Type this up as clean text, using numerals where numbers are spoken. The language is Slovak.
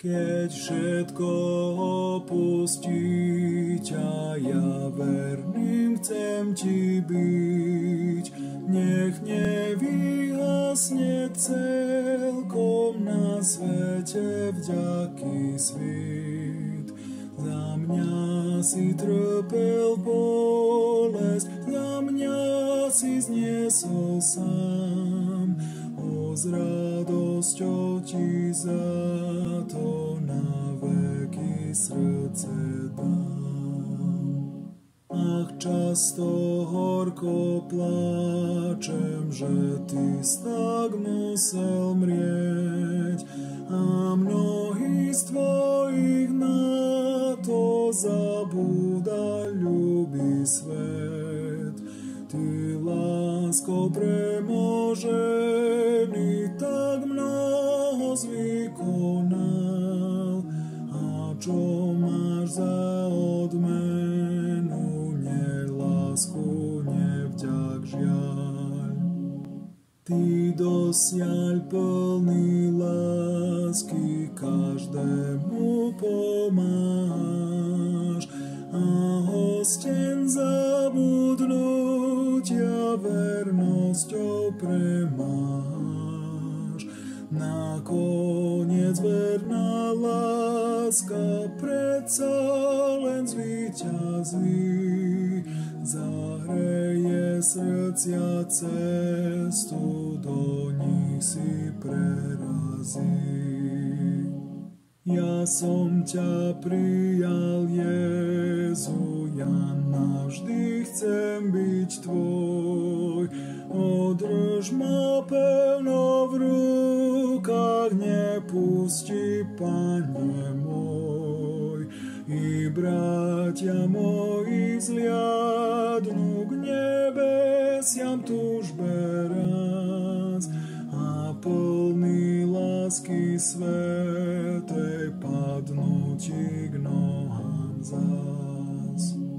Keď všetko opustiť a ja verným chcem ti byť, nech nevyhasne celkom na svete vďaky svit. Za mňa si trpel bolesť, za mňa si zniesol sám, s radosťou ti za to na veky srdce dám. Ach, často horko plačem, že ty tak musel mrieť, a mnohí z tvojich na to zabúda ľubý svet. Ty lásko premožený tak mnoho vykonal, a čo máš za odmenu, nelásku, nevďak, žiaľ. Ty dosiaľ plný lásky každému pomáš, a hosten zabudnutia vernosťou premáš. Nakoniec verná láska predsa len zvíťazí, zahreje srdcia cestu, do nich si prerazí. Ja som ťa prijal, Jezu, ja navždy chcem byť tvoj. Održ ma pevno v rukách, nepusti, Pane môj. I bratia moji vzliadnú k nebesiam túžbe raz, a plný lásky svätej padnú ti k nohám zás.